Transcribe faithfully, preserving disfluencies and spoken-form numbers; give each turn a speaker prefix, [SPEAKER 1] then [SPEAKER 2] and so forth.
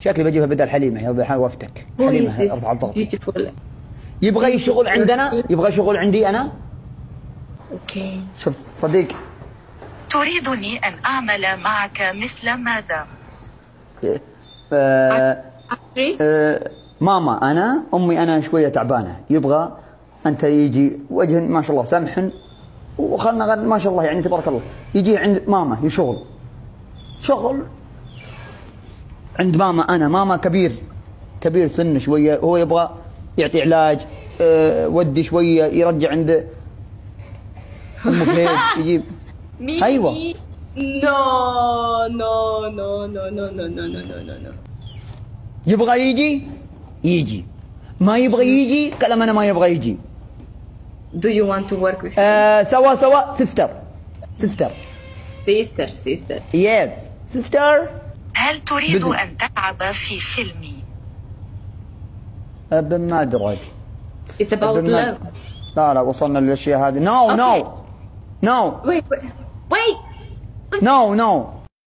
[SPEAKER 1] شكلي بجيبها بدل حليمه، يا وفتك حليمه ارفع الضغط. يبغى شغل عندنا، يبغى شغل عندي انا.
[SPEAKER 2] اوكي
[SPEAKER 1] شوف صديق،
[SPEAKER 3] تريدني ان اعمل معك مثل ماذا؟
[SPEAKER 1] آه آه ماما انا امي انا شويه تعبانه، يبغى انت يجي وجه ما شاء الله سمح وخلنا ما شاء الله يعني تبارك الله، يجي عند ماما يشغل شغل عند ماما انا، ماما كبير كبير سن شويه، هو يبغى يعطي علاج، أه ودي شويه يرجع عند ام فهيد يجيب. ايوه
[SPEAKER 2] نو نو نو نو نو نو نو نو نو نو
[SPEAKER 1] يبغى يجي يجي، ما يبغى يجي كلام انا ما يبغى يجي.
[SPEAKER 2] Do you want to work with him?
[SPEAKER 1] آه سوا سوا سيستر سيستر
[SPEAKER 2] سيستر سيستر
[SPEAKER 1] يس سيستر.
[SPEAKER 3] هل تريد ان تلعب في فيلمي؟
[SPEAKER 1] ابن ما ادري.
[SPEAKER 2] It's about love.
[SPEAKER 1] لا لا وصلنا للاشياء هذه. نو نو نو
[SPEAKER 2] Wait wait wait
[SPEAKER 1] نو نو